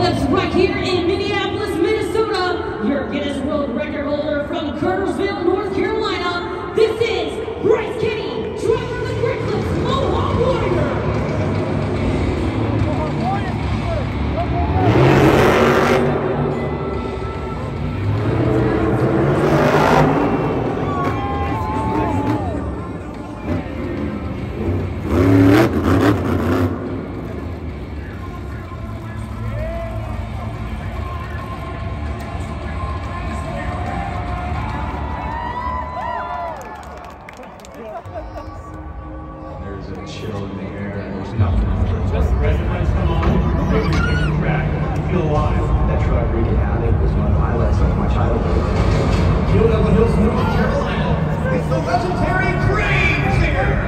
clips right here in Minneapolis, Minnesota. Your Guinness World Record holder from Cartersville, North Carolina. This is Bryce Kenny, driver of the Great Clips Mohawk Warrior. There's a chill in the air that there's nothing. Residents come on, make your kitchen track, feel alive. That truck wreaking havoc was one of the highlights of my childhood. Hillville Hills, North Carolina. It's the legendary Grave Singer.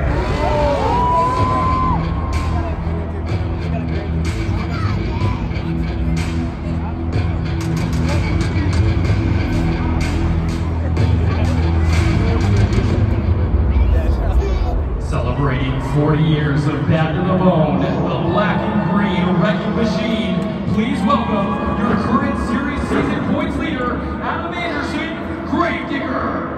Celebrating 40 years of Bad to the Bone, the Black and Green Wrecking Machine. Please welcome your current series season points leader, Adam Anderson, Gravedigger.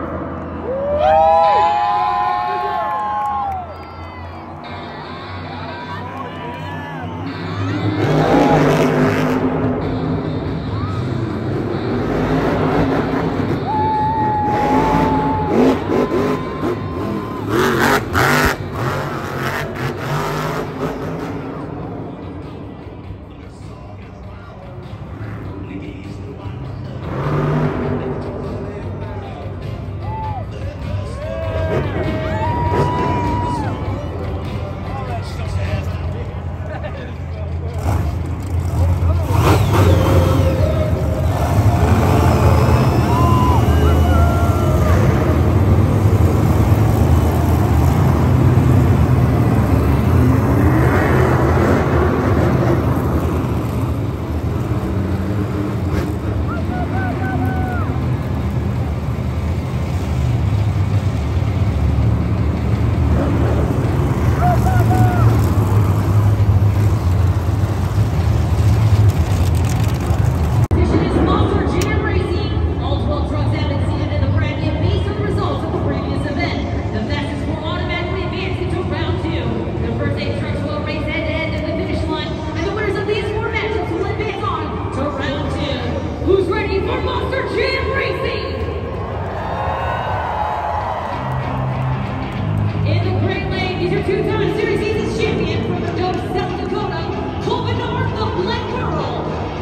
Two-time Series Seasons champion from the Dome, South Dakota, Colby North, the Black Pearl.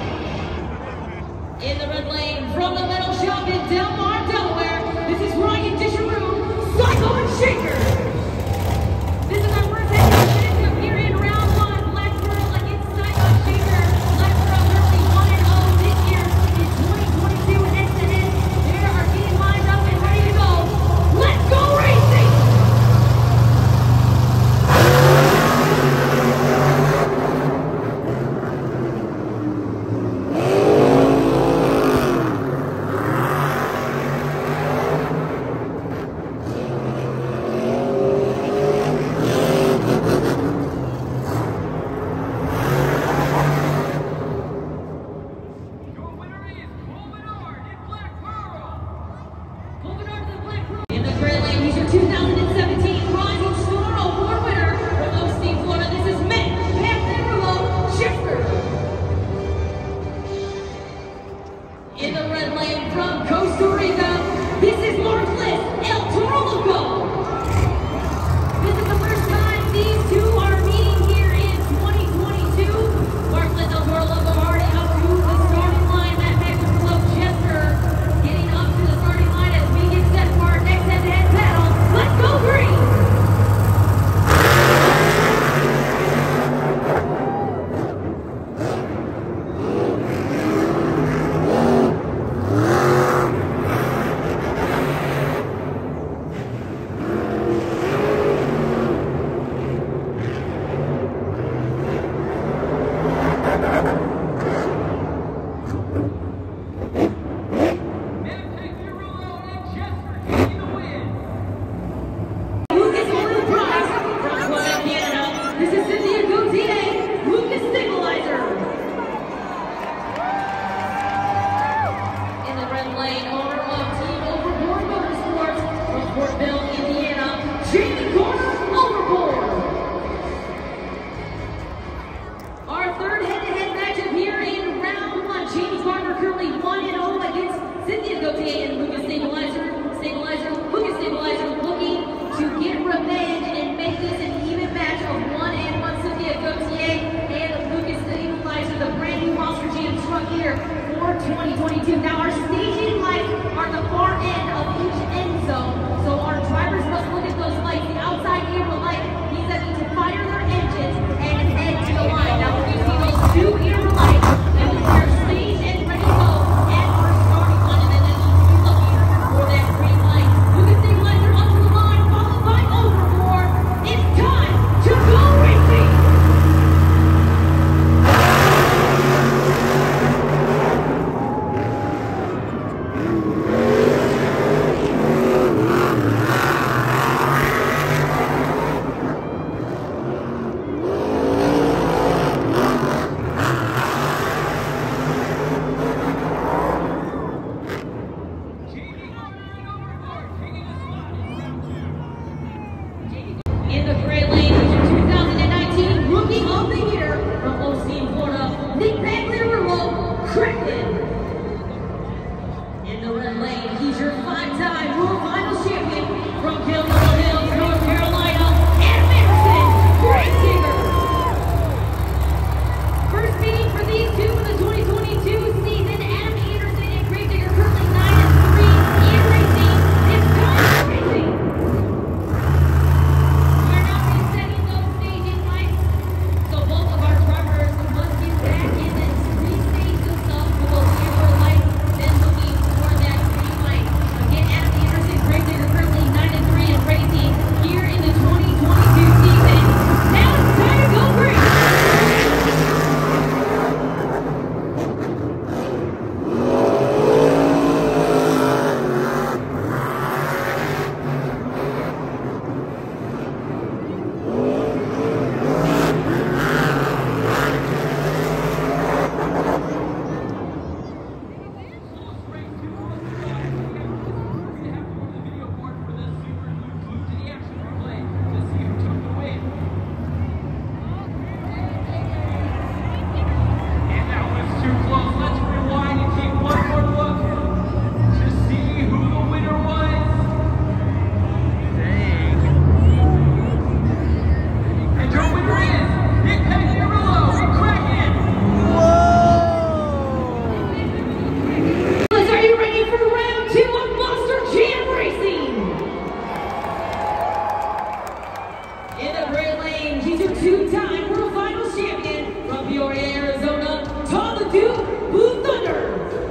In the red lane, from the metal shop in Delmar, Delaware, this is Ryan Disharu, Psycho and Shaker. This is our first exhibition to appear in round one. Black Pearl against Psycho and Shaker. Black Pearl currently 1-0 this year in 2022 incident. There are teams lined up and ready to go. Let's go racing! lane, he's your two-time World Finals champion from Peoria, Arizona, Tom the Duke Blue Thunder.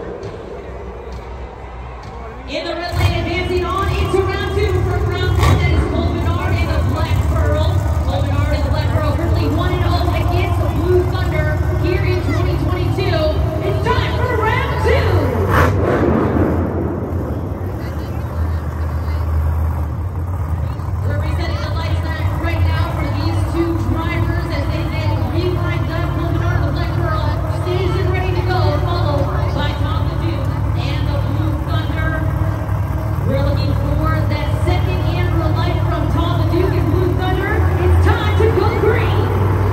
In the red lane, advancing on into round two from round one, that is Cole Menard in the Black Pearl. Cole Menard in the Black Pearl, currently 1-0 against the Blue Thunder here in 2022. It's time for round two. Representing the light line right now for these two drivers as they get re-lined up. Cole Menard in the Black Pearl stays and ready to go, followed by Tom the Duke and the Blue Thunder. We're looking for that second amber light from Tom the Duke and Blue Thunder. It's time to go green.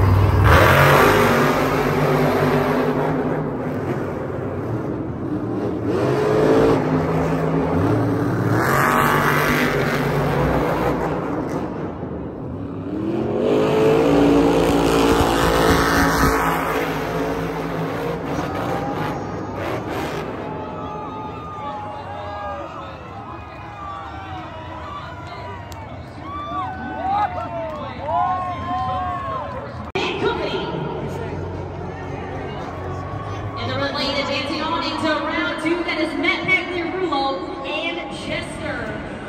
And the red lane advancing on into round two. That is Matt Pagliarulo and Chester.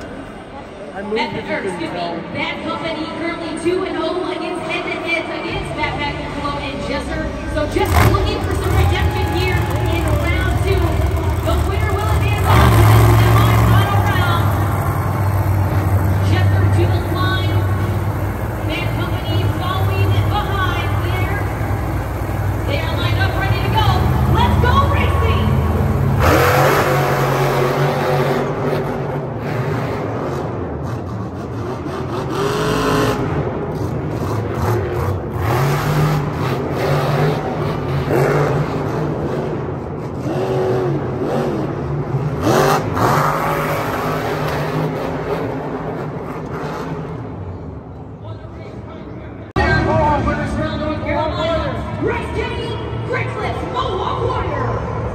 Bad Company currently 2-0 against head-to-heads against Matt Pagliarulo and Chester. So Chester looking for some redemption here in round two. The winner will advance on to the semi-final round. Chester to the line. Bad Company following behind there. They are lined up, ready to go. Let's go racing! Winners from North Carolina, Bryce Jenny, Craigslist, Mohawk Warrior.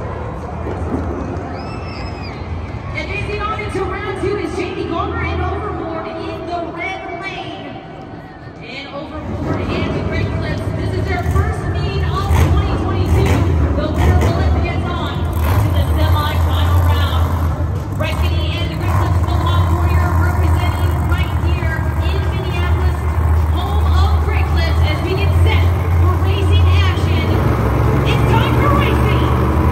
Advancing on into round two is Jamie Garner and Overboard in the red lane. And Overboard and the Craigslist. This is their first meeting of 2022. The winner will advance on to the semi-final round. Bryce Jenny and the Craigslist Mohawk Warrior representing right here in Minneapolis, home of Craigslist, as we get set for racing action. It's time for racing!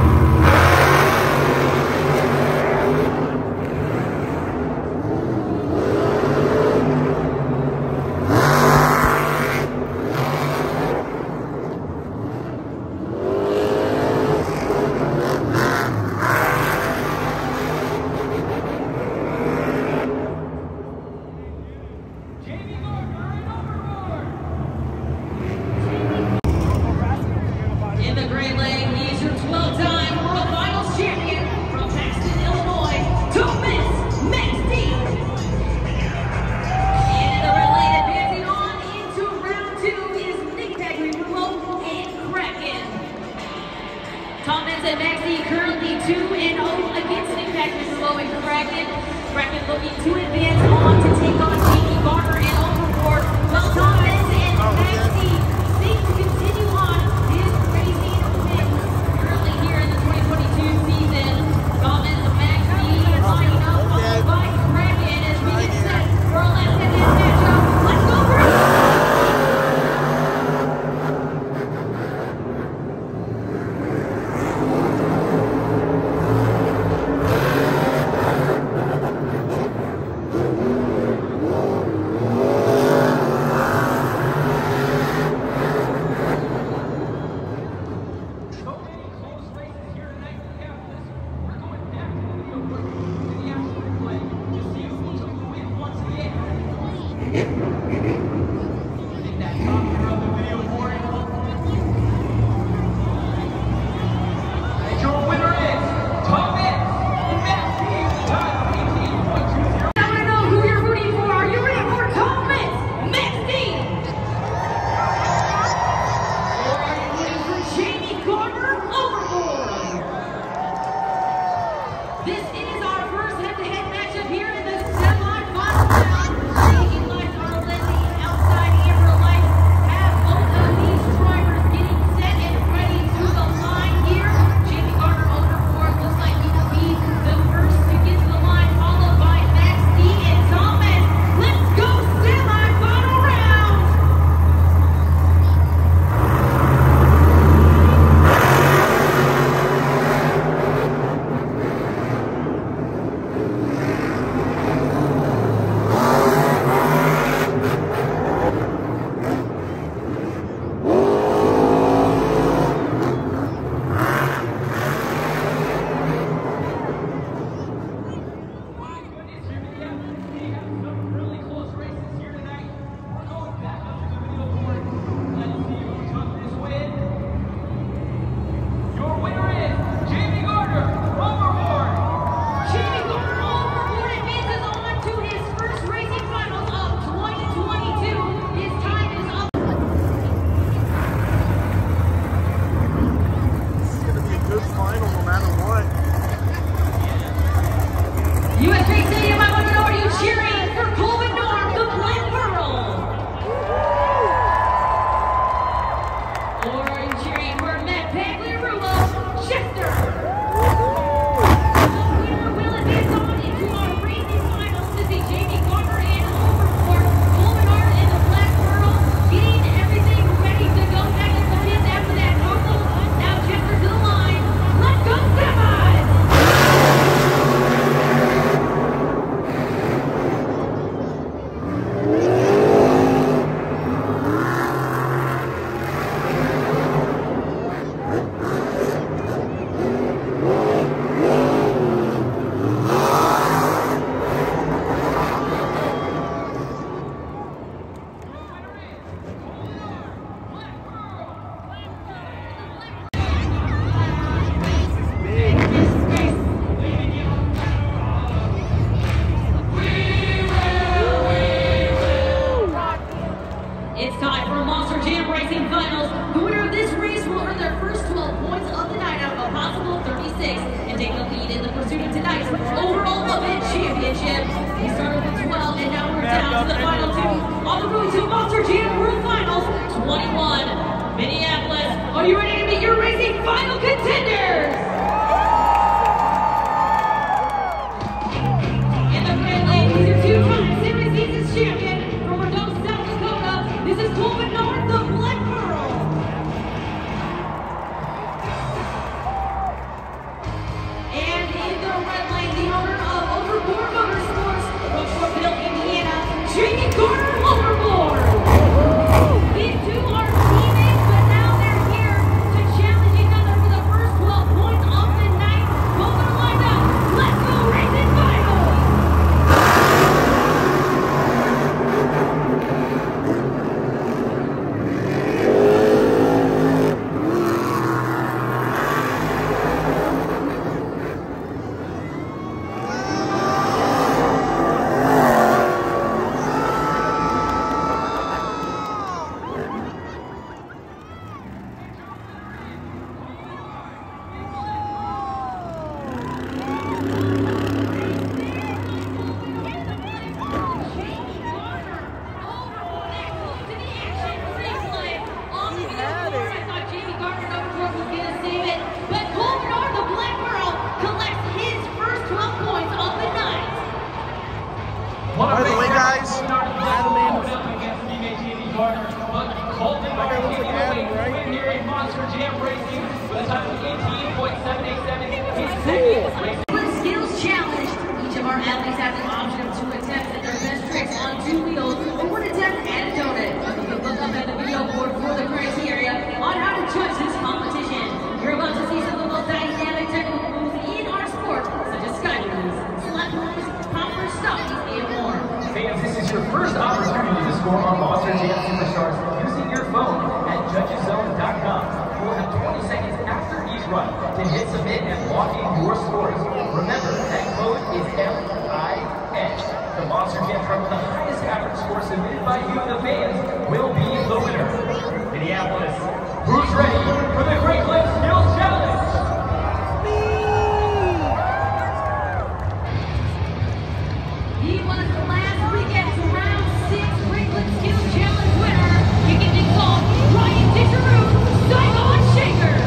In the gray lane, he's your 12-time World Finals champion from Paxton, Illinois, Thomas Maxey. And in the red lane, advancing on into round two is Nick Pagliarulo and Kraken. Thomas and Maxey currently 2-0 against Nick Pagliarulo and Kraken. Kraken looking to advance on to take on Jamie Garner and Overboard. Well, Thomas and Maxey seek to continue on his racing wins currently here in the 2022 season. Thomas and Maxey lining up followed by Kraken as we get set for a last head-to-head matchup. Let's go green! Live from Monster Jam Racing Finals, the winner of this race will earn their first 12 points of the night out of a possible 36 and take the lead in the pursuit of tonight's overall event championship. We started with 12 and now we're down to the final two on the road to Monster Jam World Finals 21. Minneapolis, are you ready to meet your racing final contenders? In the red lane, he's your two-time Series Seasons champion from Redondo, South Dakota. This is Cole Menard, the Black Pearl. And in the red lane, the owner of Overboard Motorsports from Fort Indiana, Jamie Garner Overboard. These two are teammates, but now they're here to challenge each other for the first 12 points of the night. Both are lined up. Let's go racing finals! By the way, guys, Skills challenge. Each of our athletes have the option of 2 attempts at their best tricks on 2 wheels or 1 attempt at a donut. You can look up at the video board for the criteria on how to judge this competition. You're about to see some of the most dynamic technical moves in our sport, such as sky moves, slap moves, power stoppies, and more. Fans, this is your first opportunity to score on Monster Jam Superstars using your phone at judgeszone.com. You'll have 20 seconds after each run to hit submit and lock in your scores. Remember, that code is MIN. The Monster Jam truck with the highest average score submitted by you, the fans, will be the winner. Minneapolis, who's ready for the Great Clips Skills Challenge? He was last weekend's round 6 Franklin Skills Challenge winner. Kicking things off, Ryan Disharu, Saigon Shaker.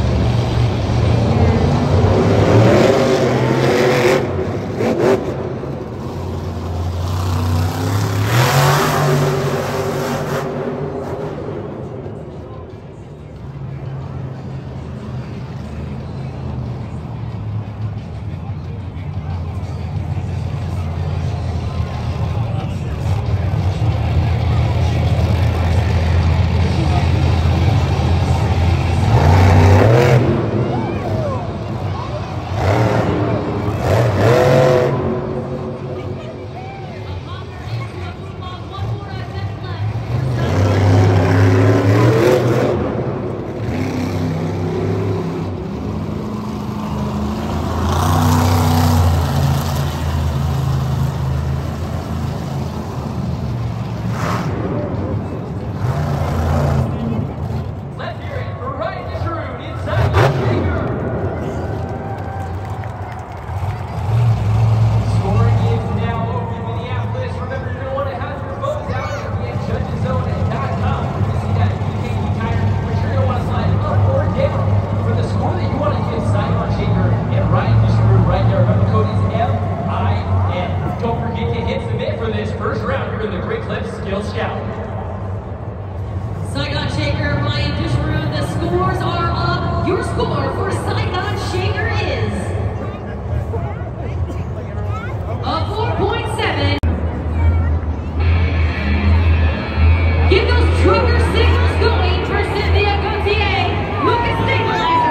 Saigon Shaker, Ryan Disharu, the scores are up. Your score for Saigon Shaker is a 4.7. Get those trigger signals going for Cynthia Gauthier. Lucas Stabilizer.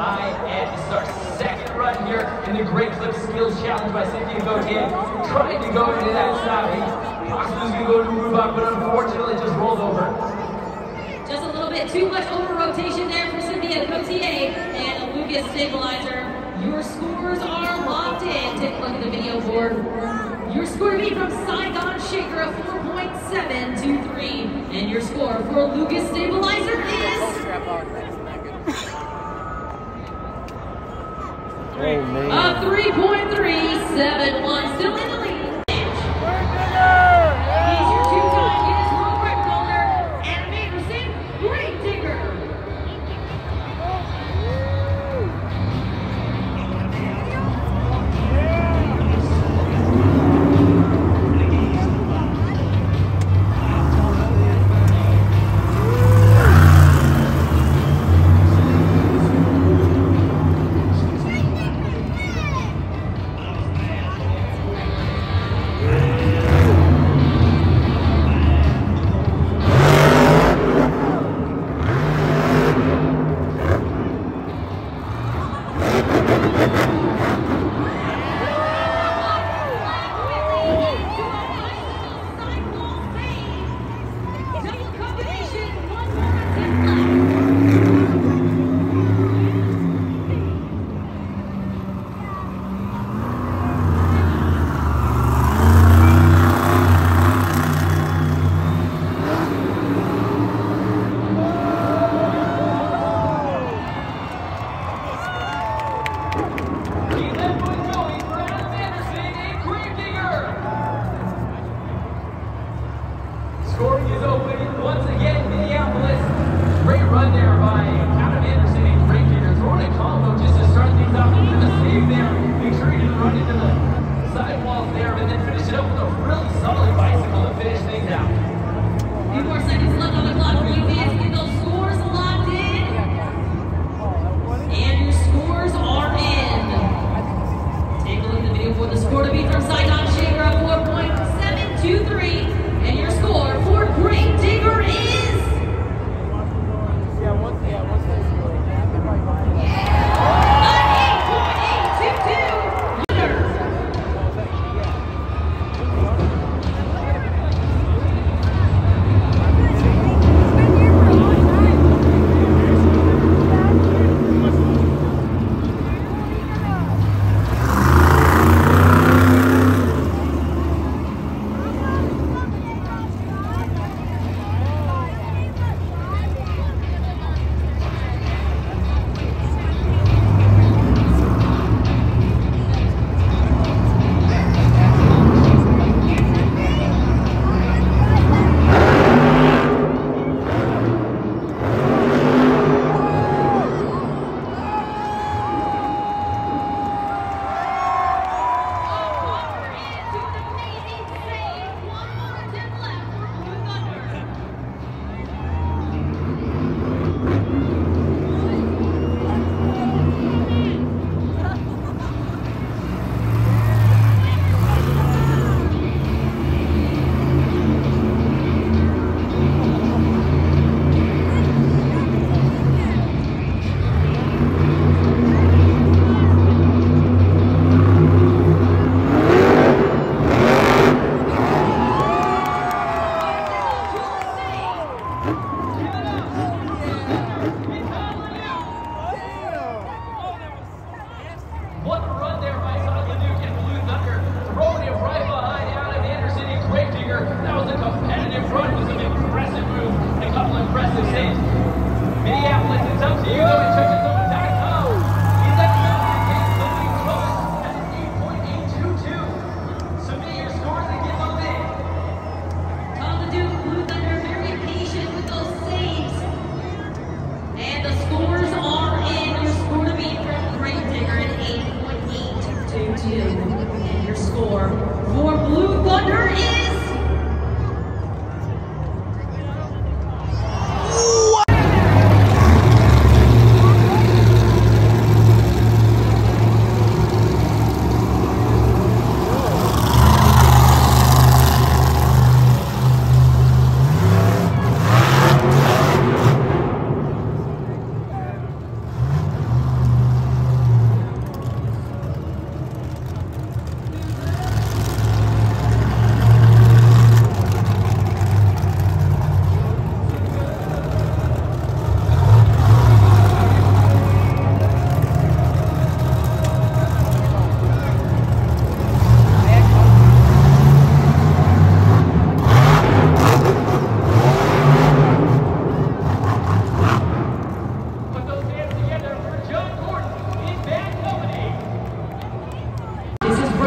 And this is our second run here in the Great Clip Skills Challenge by Cynthia Gauthier. Trying to go into that side. Possibly going to go to a move up, but unfortunately just rolled over. Just a little bit too much over rotation there for Cynthia Gauthier and Lucas Stabilizer. Your scores are locked in. Take a look at the video board. Your score beat from Saigon Shaker of 4.723. And your score for Lucas Stabilizer is... Oh, man. A 3.371, still in the lead. He's your two-time Guinness World Record holder, Adam Anderson, Grave Digger.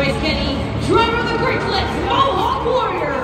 Bryce Kenny, driver of the Great Clips, Mohawk Warrior.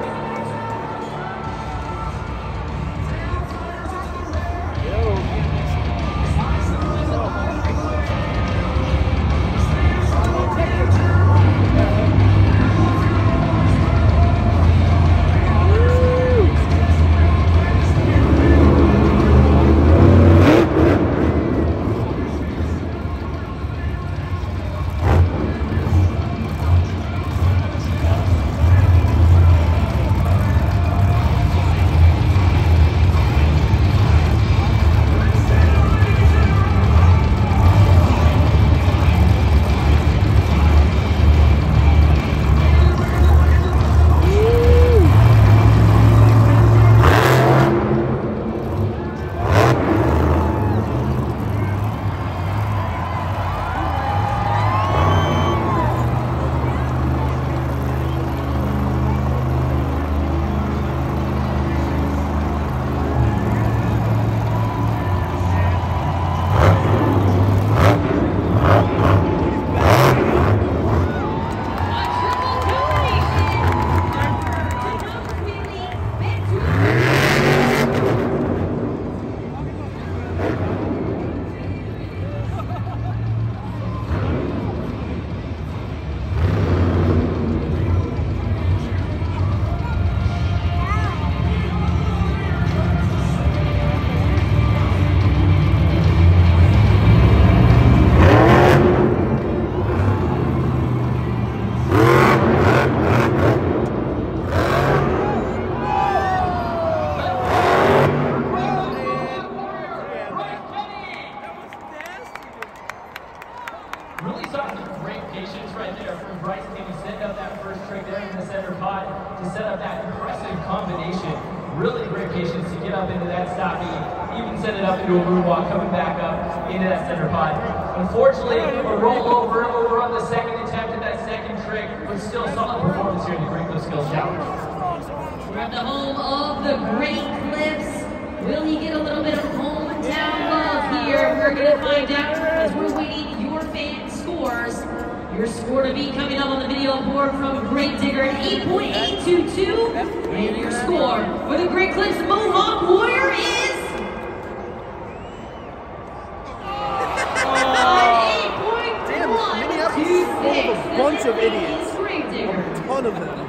Really saw some great patience right there from Bryce Kenny setting up that first trick there in the center pod to set up that impressive combination. Really great patience to get up into that stoppie, even set it up into a moonwalk, coming back up into that center pod. Unfortunately, a rollover over on the second attempt at that second trick, but still solid performance here in the Great Clips Skills Challenge. We're at the home of the Great Clips. Will he get a little bit of hometown love here? We're going to find out as we're waiting your fan scores. Your score to be coming up on the video board from Great Digger at 8.822. And your score for the Great Clips Mohawk Warrior is 8.126. A bunch of idiots. Great Digger. A ton of them.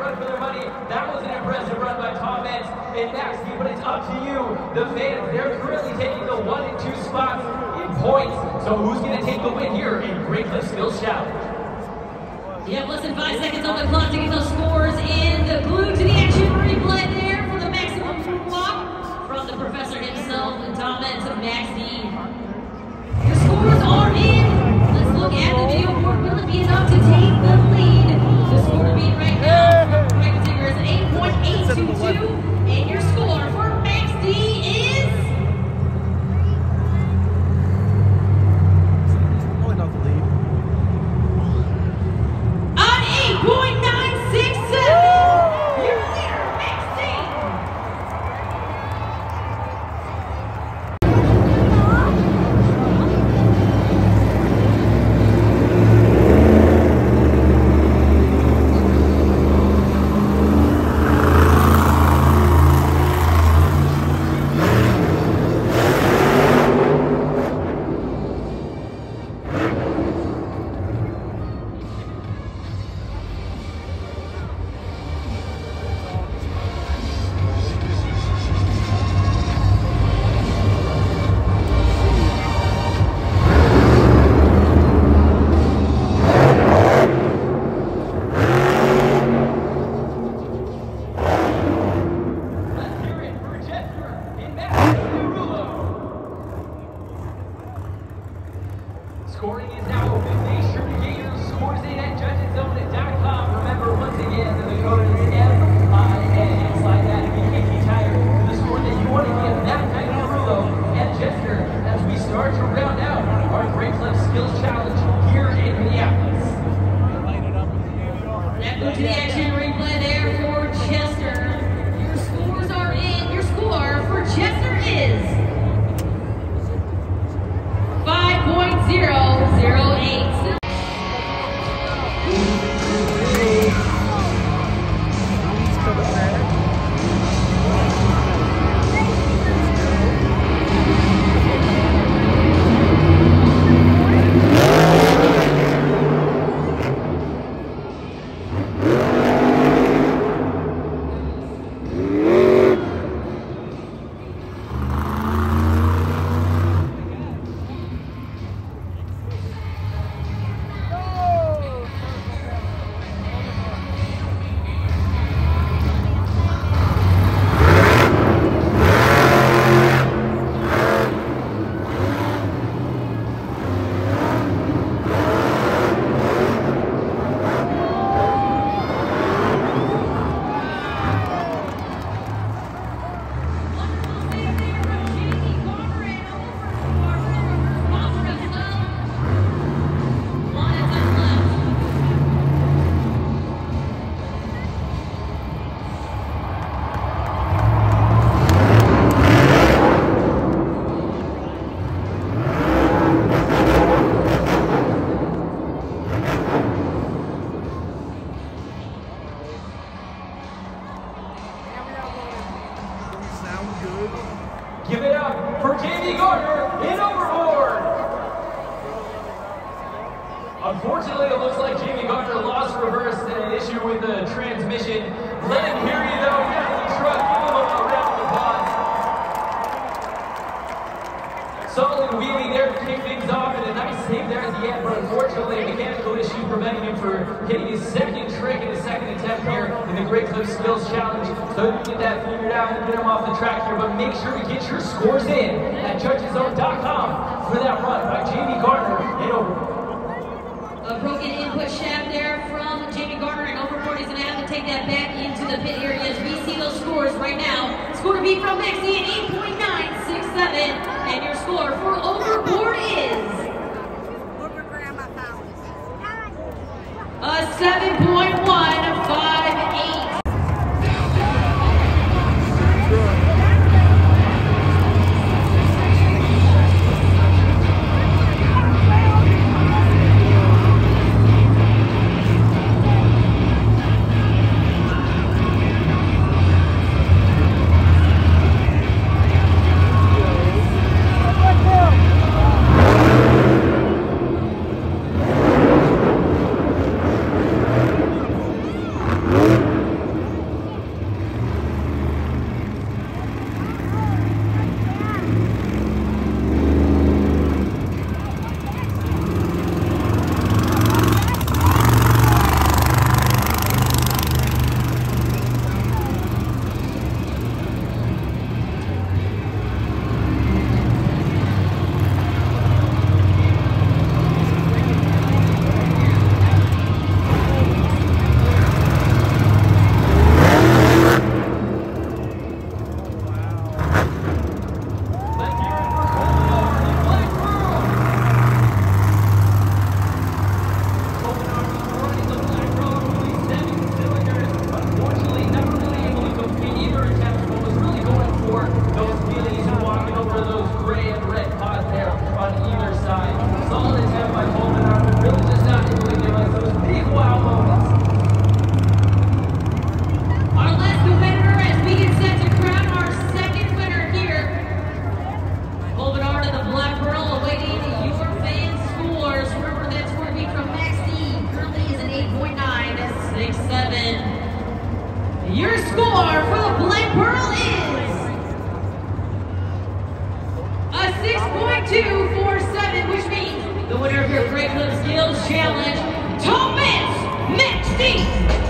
run for their money. That was an impressive run by Tom Metz and Max D, but it's up to you, the fans. They're currently taking the 1 and 2 spots in points. So who's going to take the win here in Great Cliff Skills Challenge? You have less than 5 seconds on the clock to get those scores in. The glued to the action replay there for the maximum moonwalk from the professor himself, Tom Metz of Max D. Your scores are in. Let's look at the video board. Will it be enough to take the lead? The score being right now from Frank Zinger is 8.822, and your score for Max D is Only not the lead. an 8.967. Your leader, Max D. Scoring is now open. Make sure to get your scores in at judgeszone.com. Remember, once again, the code is MIN. Slide that if you can't be tired to the score that you want to give that night in Rulo and Jester as we start to round out our Great Cliff Skills Challenge here in Minneapolis. That goes to the action replay there for Chester. Your scores are in. Your score for Chester is 5.008. Give it up for Jamie Gardner in Overboard. Unfortunately, it looks like Jamie Gardner lost reverse and an issue with the transmission. Let him hear you though, get in the truck, give him a round of applause. Solid wheelie there to kick things off and a nice save there at the end, but unfortunately a mechanical issue preventing him from hitting his second trick in his second attempt here in the Great Cliff Skills Challenge. So you get that figured out and get him off the track here, but make sure to get your scores in at judgeszone.com for that run by Jamie Gardner in Overboard. A broken input shaft there from Jamie Gardner, and Overboard is going to have to take that back into the pit area as we see those scores right now. Score to beat from Maxie at 8.967, and your score for Overboard is a 7.158. gentlemen, your score for the Black Pearl is a 6.247, which means the winner of your Great Flip Skills Challenge, Thomas McStee.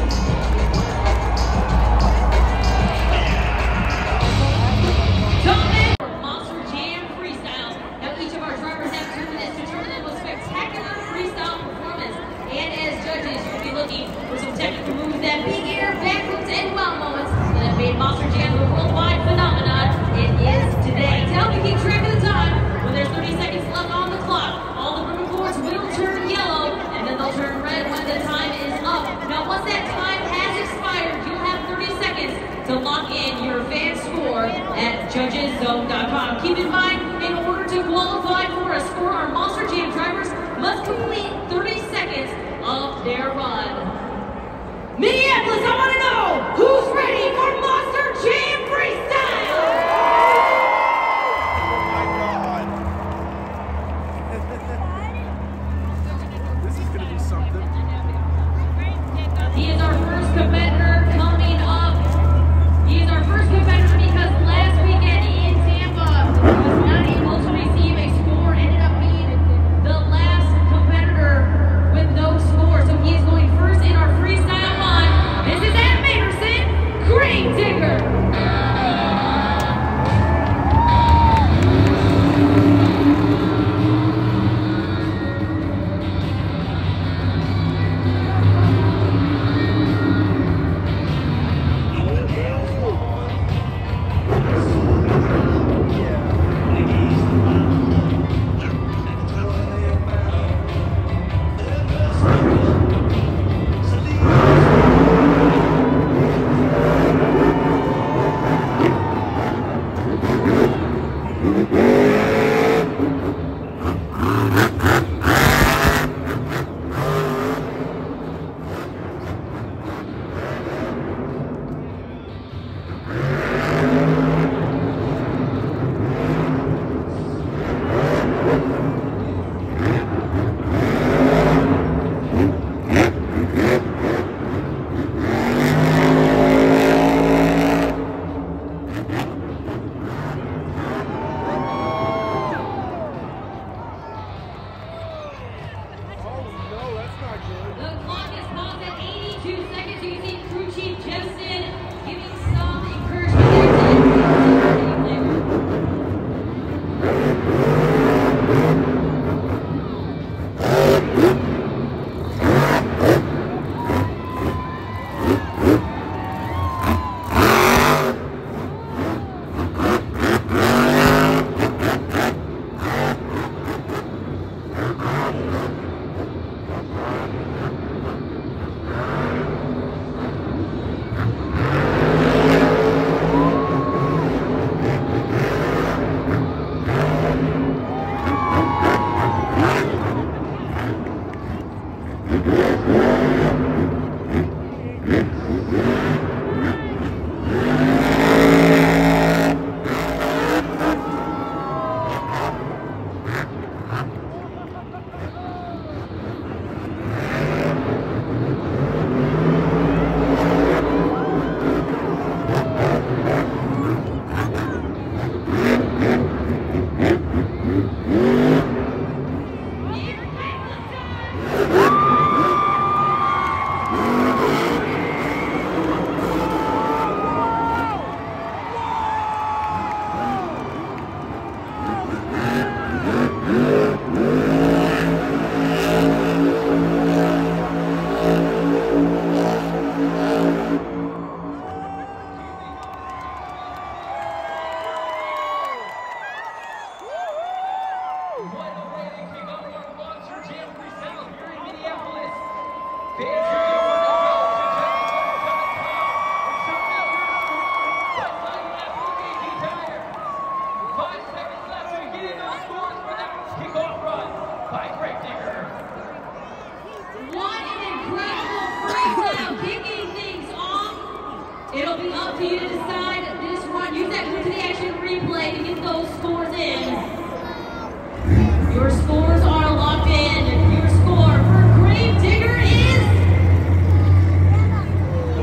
Monster Jam freestyles. Now each of our drivers have 2 minutes to turn in a spectacular freestyle performance. And as judges, you'll be looking for some technical moves that big air, backflips, and wow moments that have made Monster Jam the worldwide phenomenon it is today. To help you keep track of the time, when there's 30 seconds left on the clock, all the ribbon boards will turn yellow, and then they'll turn red when the time is up. Now once that time has expired, you'll have 30 seconds to lock in your fan score at judgeszone.com. Keep in mind, in order to qualify for a score, our Monster Jam drivers must complete 30 seconds of their run. Minneapolis, I want to know who's ready for Monster Jam Freestyle? This is going to be something. He is our first competitor coming up. He is our first competitor because last weekend in Tampa, he was not able to receive a score, ended up being the last competitor with no score. So he is going first in our freestyle run. This is Adam Anderson, Grave Digger. It'll be up to you to decide this one. Use that Move to the Action replay to get those scores in. Your scores are locked in. Your score for Grave Digger is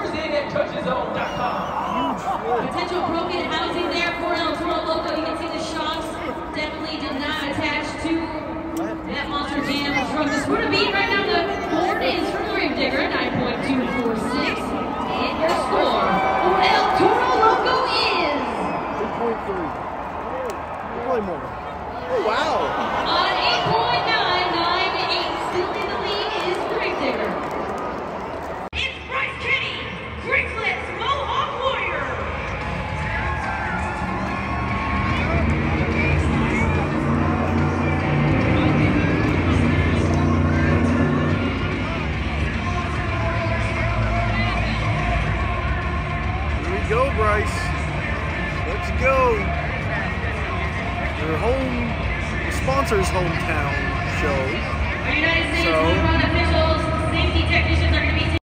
in at coacheszone.com. Potential broken housing there for El Toro Loco. You can see the shocks definitely did not attach to that Monster Jam truck. The score to beat right now, the board is from the Gravedigger, 9.246. And your score for El Toro Loco is 8.3. Probably more. Oh, wow. on 8.998. Still in the lead is Gravedigger. It's Bryce Kenny, Craigslist Mohawk Warrior. Here we go, Bryce. Let's go. Your home, sponsor's hometown show. Our United States So- Home Run officials, safety technicians are going to be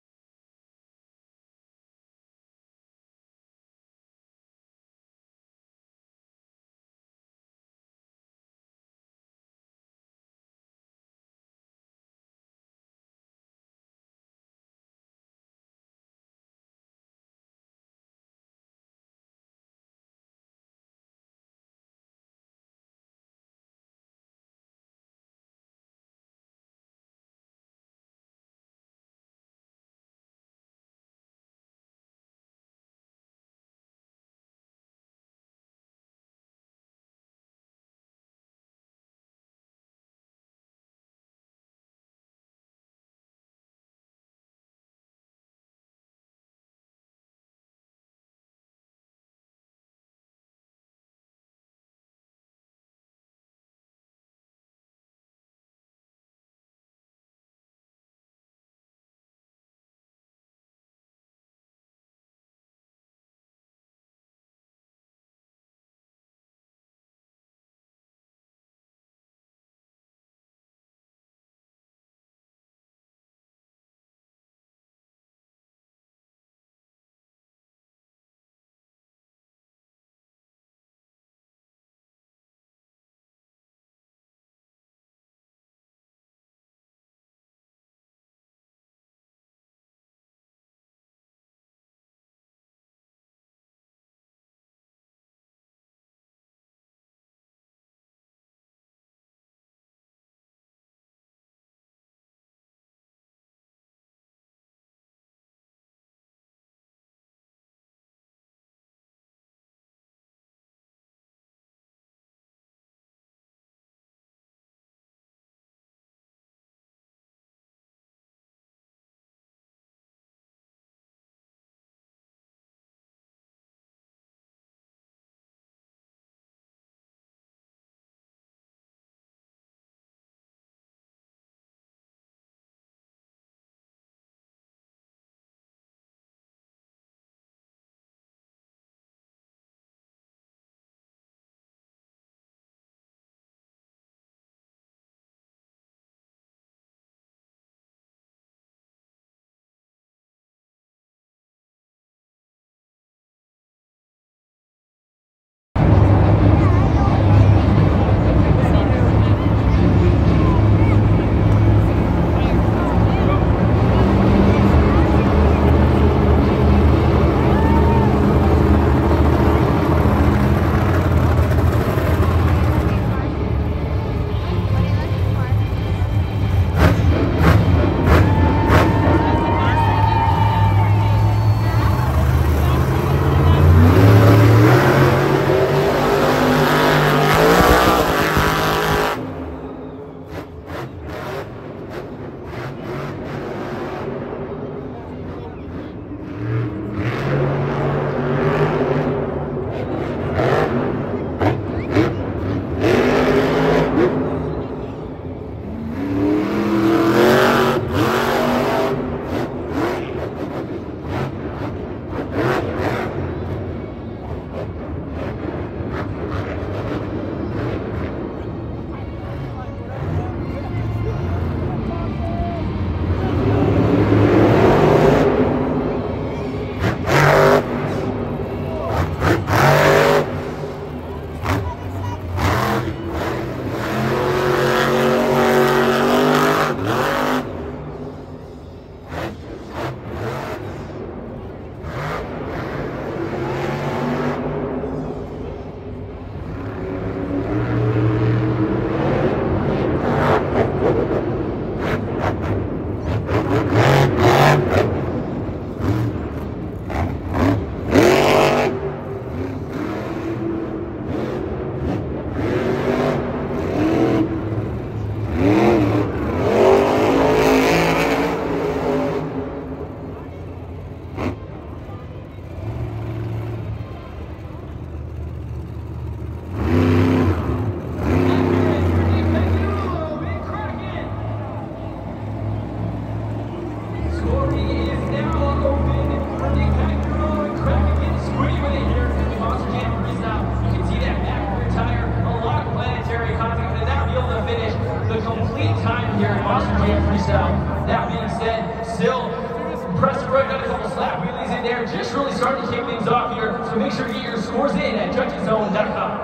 in there, just really starting to kick things off here, so make sure you get your scores in at judgeszone.com.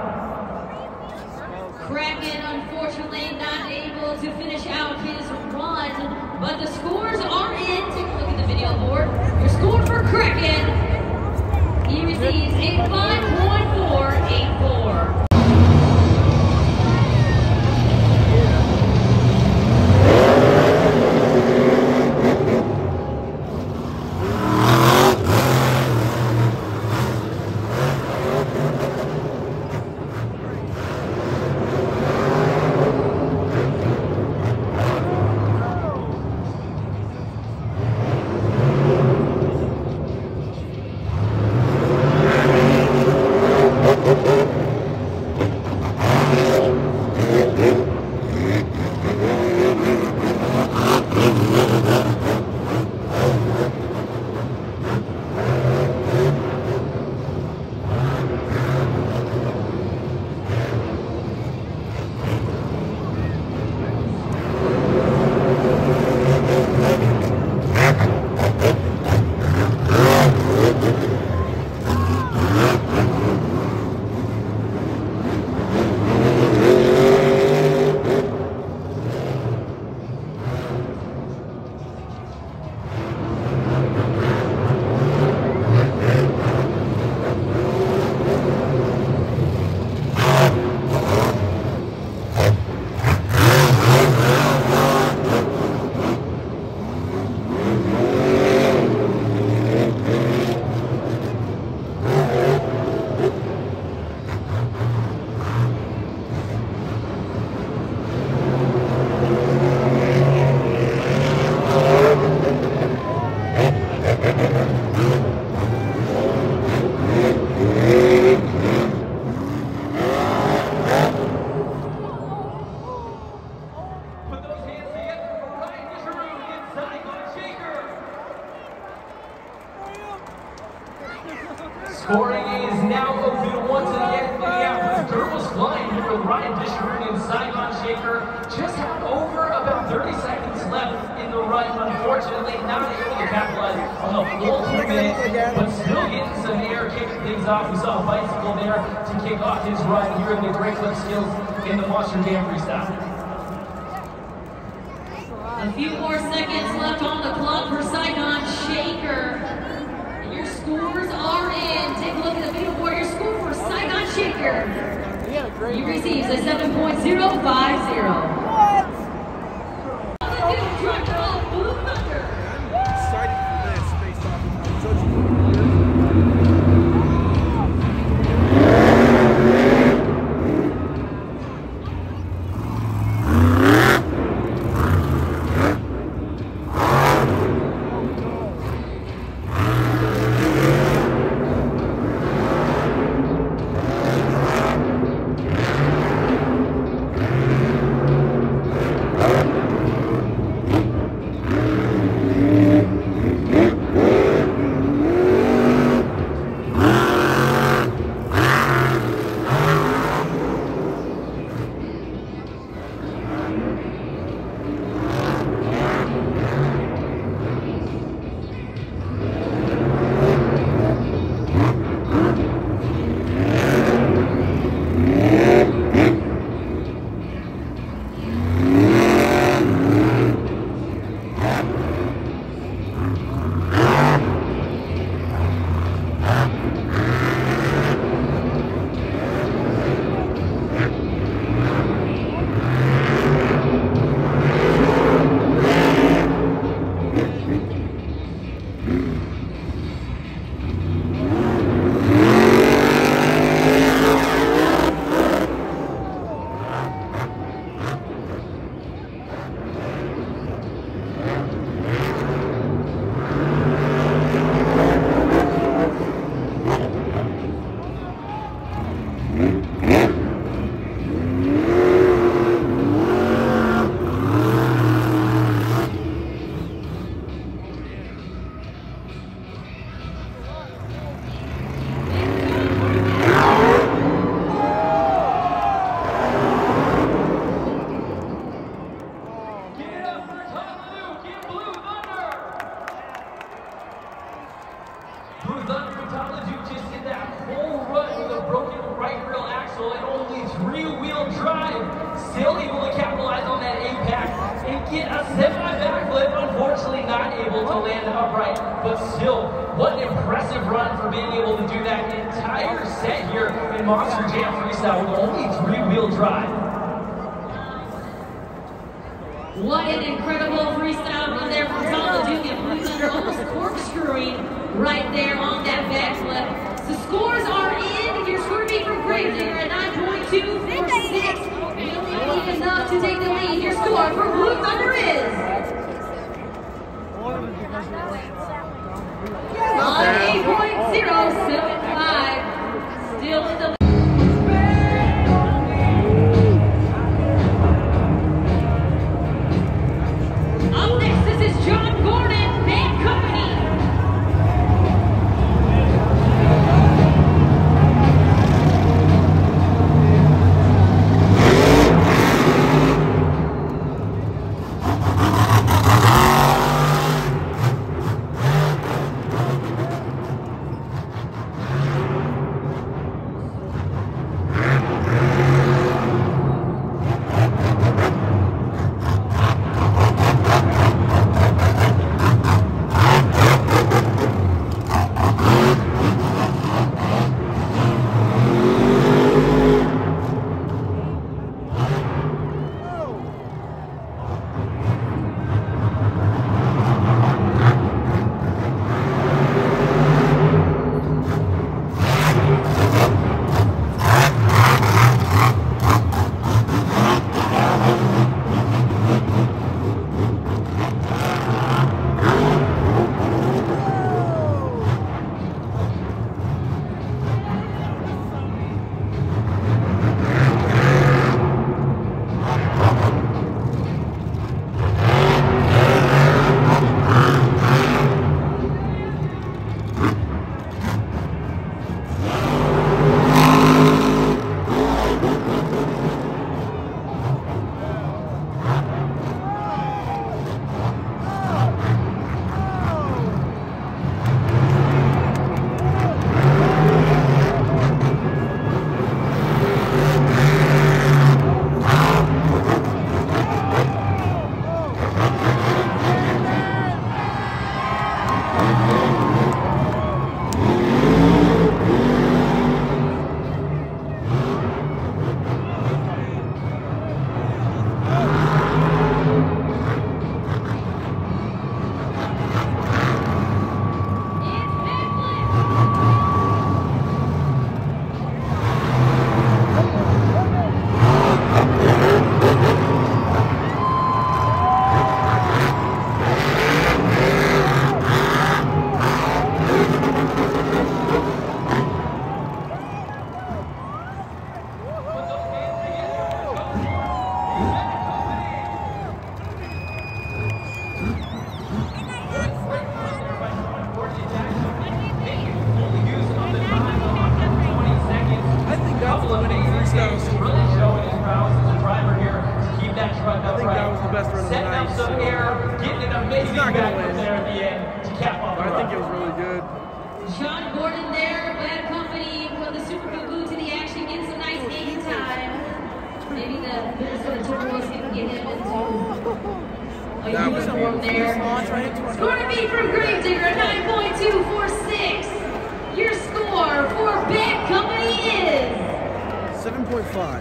Kraken, unfortunately, not able to finish out his run, but the scores are in. Take a look at the video board. Your score for Kraken, he receives a 5.484. Scoring is now open once again. Minneapolis Dirt was flying here with Ryan Disharoon and Saigon Shaker. Just had over about 30 seconds left in the run. Unfortunately, not able to capitalize on the full 2 minutes, but still getting some air, kicking things off. We saw a bicycle there to kick off his run here in the great flip skills in the Monster Jam freestyle. A few more seconds left on the clock for Saigon Shaker. Your scores are in. Take a look at the video board. Your score for Saigon Shaker. He receives a 7.050. Thunder Duke just did that whole run with a broken right rear axle and only 3-wheel drive. Still able to capitalize on that impact and get a semi-backflip. Unfortunately not able to land upright, but still, what an impressive run for being able to do that entire set here in Monster Jam Freestyle with only 3-wheel drive. What an incredible freestyle run there from Tom LeDuc, and Blue Thunder almost corkscrewing right there on that backflip. The scores are in. Your score beat from Gravedigger at 9.246. Really need enough to take the lead. Your score for Blue Thunder is 8.075. Still in the lead. Up next, this is John Gordon, Bad Company. John Gordon there, Bad Company, from the Super Boo to the action, getting some nice game time. Maybe the Minnesota Timberwolves can get him into a uniform there. Score to beat from Gravedigger, 9.246. Your score for Bad Company is 7.5.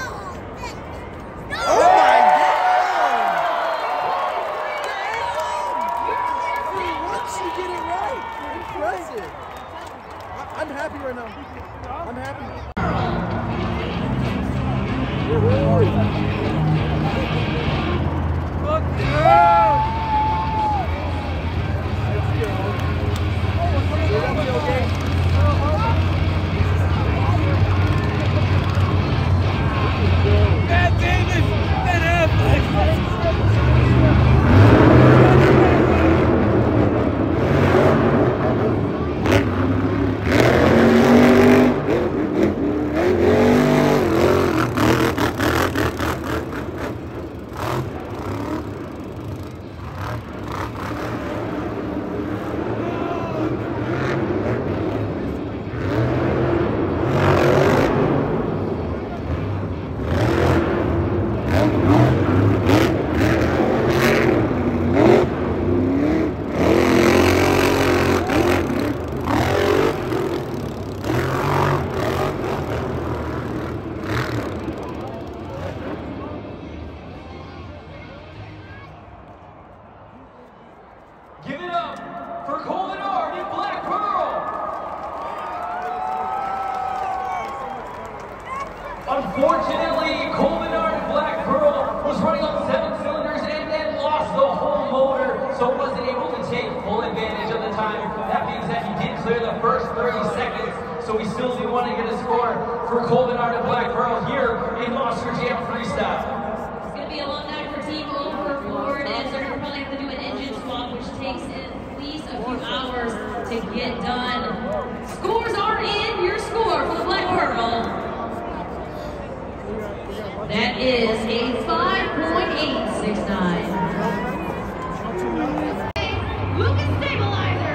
I'm happy right now. I'm happy. Look down. Bad Davis. Bad Affleck. Unfortunately, Colbinard Black Pearl was running on 7 cylinders and then lost the whole motor, so wasn't able to take full advantage of the time. That being said, he did clear the first 30 seconds, so we still do want to get a score for Colbinard Black Pearl here in Monster Jam Freestyle. It's going to be a long night for Team Overboard, as they're going to probably have to do an engine swap, which takes at least a few hours to get done. Scores are in. Your score for the Black Pearl. That is a 5.869. Lucas Stabilizer.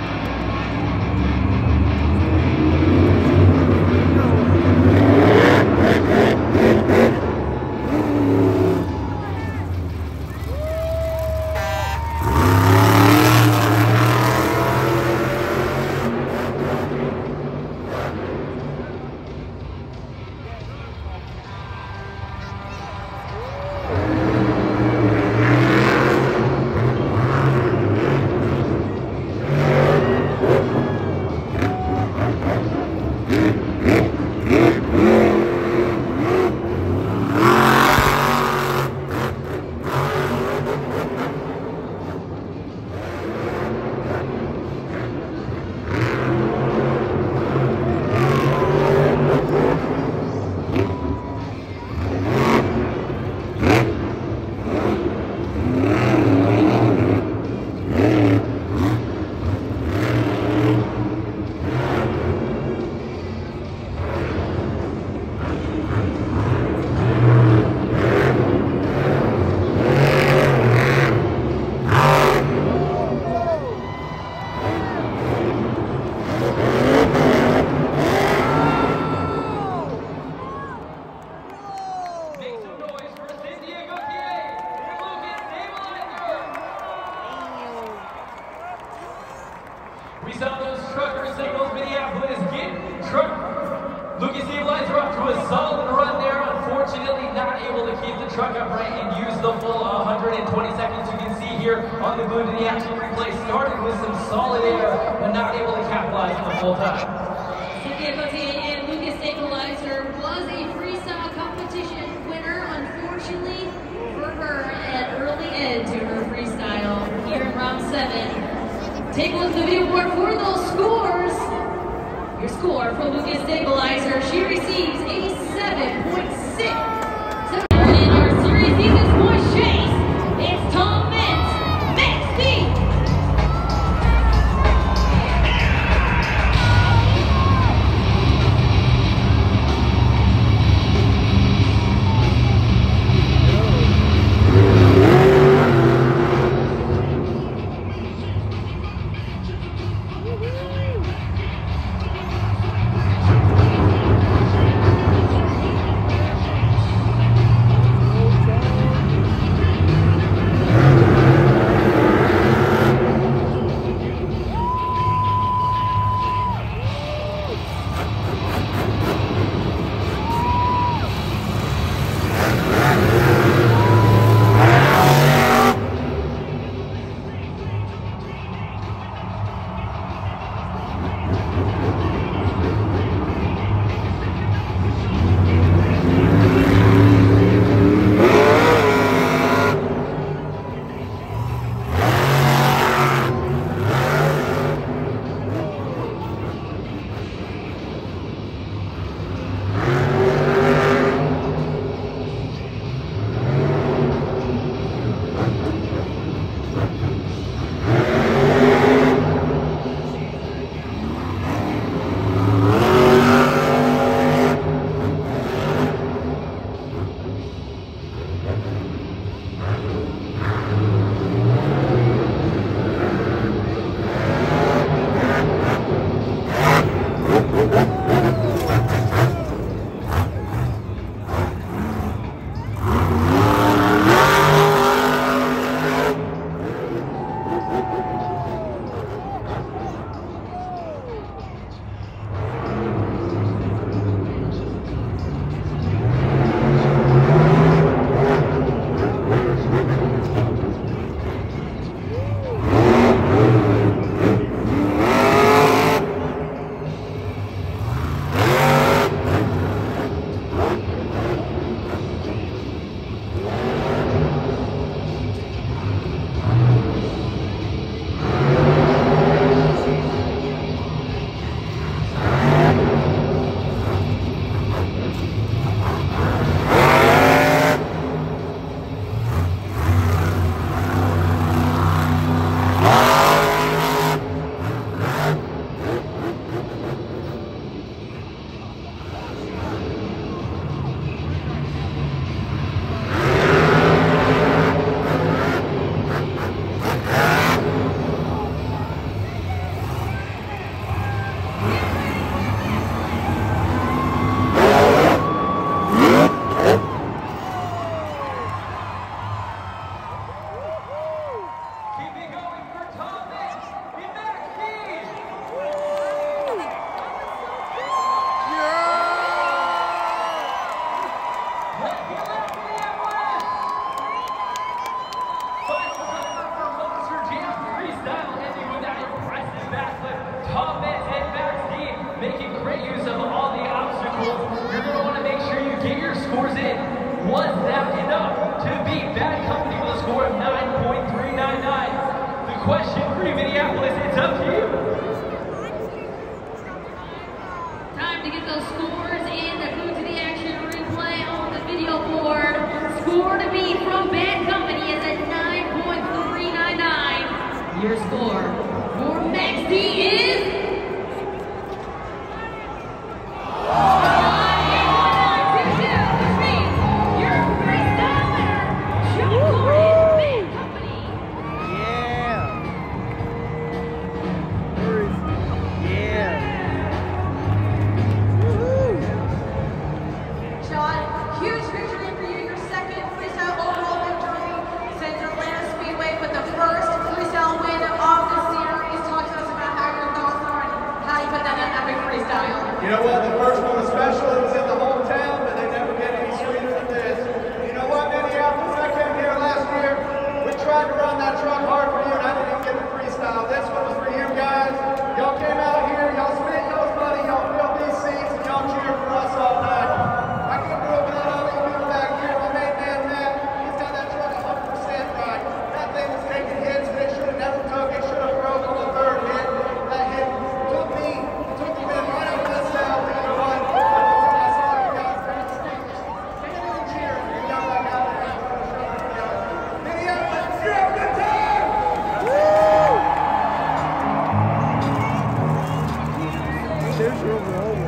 We saw those trucker signals, Minneapolis get truck. Lucas Stabilizer up to a solid run there. Unfortunately, not able to keep the truck upright and use the full 120 seconds. You can see here on the Glued to the Action replay, started with some solid air, but not able to capitalize on the full time. Cynthia Gauthier and Lucas Stabilizer was a freestyle competition winner. Unfortunately for her, an early end to her freestyle here in round 7. Take a look at the video board for those scores. Your score for Lucas Stabilizer, she receives a 7.6. In our series season's point chase, it's Tom Mintz, Mintz. great use of all the obstacles. You're going to want to make sure you get your scores in. Was that enough to beat Bad Company with a score of 9.399? The question for you, Minneapolis, it's up to you. Time to get those scores in. The Food to the Action replay on the video board. Score to beat from Bad Company is at 9.399. Your score for Max D is 5.922, which means your freestyle winner, Joe Gordon, Bad Company. Sean, huge victory for you, your second freestyle overall victory since Atlanta Speedway, but the first freestyle win of the series. Talk to us about how your thoughts are and how you put that in epic freestyle. You know what, the first one was special, it was in the hometown, but they never get any sweeter than this. You know what, Minneapolis, I came here last year, we tried to run that truck hard for you, and I didn't even get the freestyle. This one was for you guys. Y'all came out here, y'all spent y'all's money, y'all filled these seats, and y'all cheered for us all night. I couldn't do it without all these people back here. My main man, Matt, he's got that truck 100% right. That thing was taking hits, and it should have never took. It should have broke on the third hit. That hit took me in right up to the cell. But you know what? I saw you guys standing and cheering, and y'all back out there. I'm going to show you guys. Minneapolis, you have a good time! There's your roll.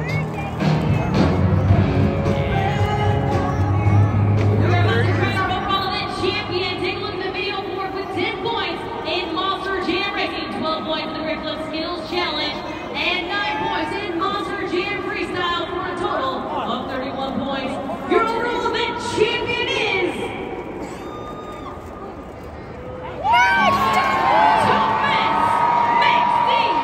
You're about to crown our overall event champion. Take a look at the video board with 10 points in Monster Jam Racing, 12 points in the Grip Lift Skills Challenge, and 9 points in Monster Jam Freestyle for a total of 31 points. Your overall event champion is Thomas Maxine.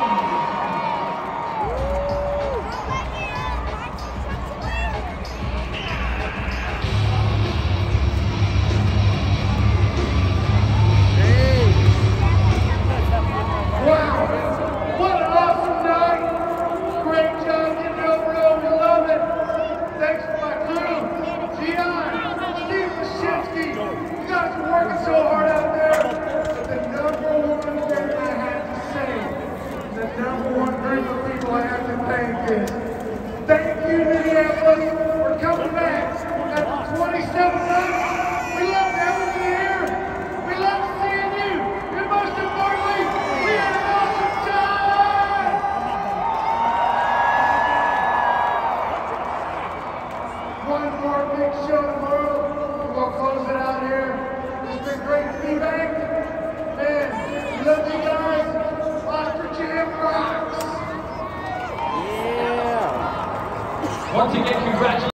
Wow, what an awesome night. Great job getting over it. We love it. Thanks for my crew. Gian, Steve Wyszynski. You guys are working so hard out there. But the number one thing I have to say, the number one group of people I have to thank is, thank you, Minneapolis, for coming back. After 27 months, we love having you here. We love seeing you. And most importantly, we had an awesome time. One more big show tomorrow. We'll close it out here. It's been great to be back. Man, we love you guys. Monster Jam rocks. Once again, congratulations.